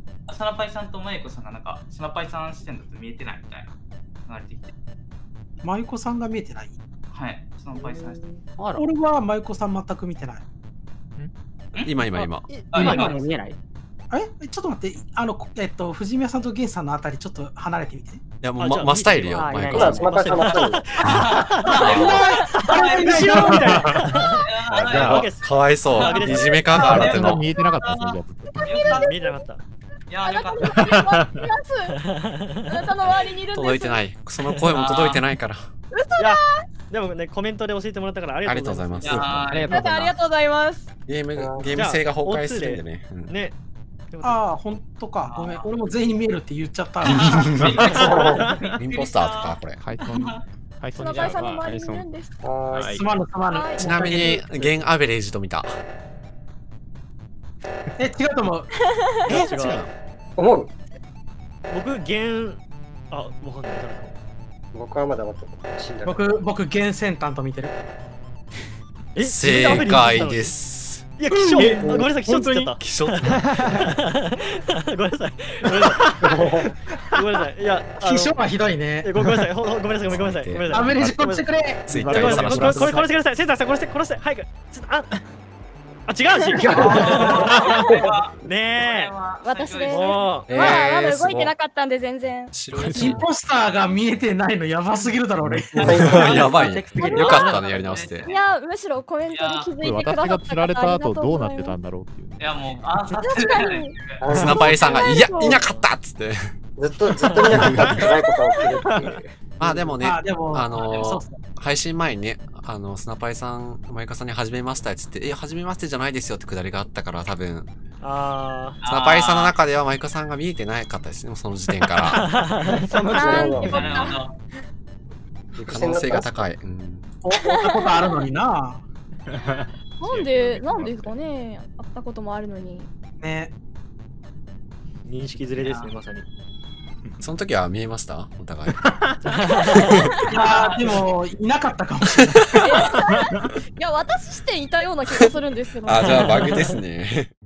サナパイさんとマユコさんがなんか、サナパイさん視点だと見えてないみたいな流れてきて。 マユコさんが見えてない？ はい、サナパイさん視点。 俺はマユコさん全く見てない。 今。 今も見えない？ ちょっと待って、藤宮さんとゲンさんのあたりちょっと離れてみて。 いやもう真スタイルよ、マイコさん。 またまた。 かわいそう。いじめかがあるっての。 見えてなかったですね。 見えてなかった。いや、よかった。 あなたの周りにいるんです。 届いてない。その声も届いてないから。 嘘だ。でもね、コメントで教えてもらったからありがとうございます。 ありがとうございます。 ゲーム性が崩壊するんでね。 ね。 ああ、ほんとか。ごめん。俺も全員に見えるって言っちゃった。 インポスターとか、これ。 その会社の周りにいるんです。 すまぬすまぬ。 ちなみに、ゲンアベレージと見た。 違うと思う。 違う。 思う？ 僕、ゲン、あ、わかんない。 僕はまだ僕、ゲンセンタンと見てる。 正解です。 いや、気象、ごめんなさい、気象っつっちゃった。 気象。 ごめんなさい。ごめんなさい。いや、 気象はひどいね。 ごめんなさい。ごめんなさい。ごめんなさい。 アベレージ殺してくれ。 ツイッターにさらします。 殺してください。センターさん殺して早く。違うし。ねえ。 私です。 まだ動いてなかったんで全然。 インポスターが見えてないのやばすぎるだろ俺。 やばい。よかったね、やり直して。 いや、むしろコメントに気づいてくださった。 私が釣られた後どうなってたんだろうっていう。 いやもう、 確かに。 スナパイさんがいなかったっつって。 ずっと見なかったってないことが起きるっていう。 まあでもね、配信前にね、スナパイさん、マイカさんに始めましたっつって、始めましてじゃないですよってくだりがあったから、多分、スナパイさんの中ではマイカさんが見えてなかったですね、その時点から。 その時点可能性が高い。 会ったことあるのにな。 なんですかね。会ったこともあるのに。 ね。 認識ずれですね、まさに。 その時は見えましたお互い。いやでも、いなかったかもしれない。 いや、私視点いたような気がするんですけど。 じゃあバグですね。